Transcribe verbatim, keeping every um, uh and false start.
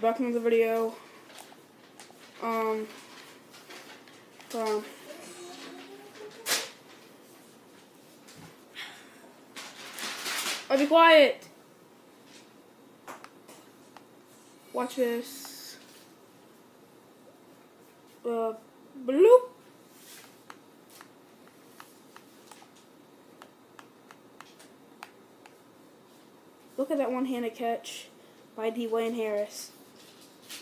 back into the video. Um, um, oh, be quiet. Watch this. Uh, bloop. Look at that one-handed catch by Dwayne Harris.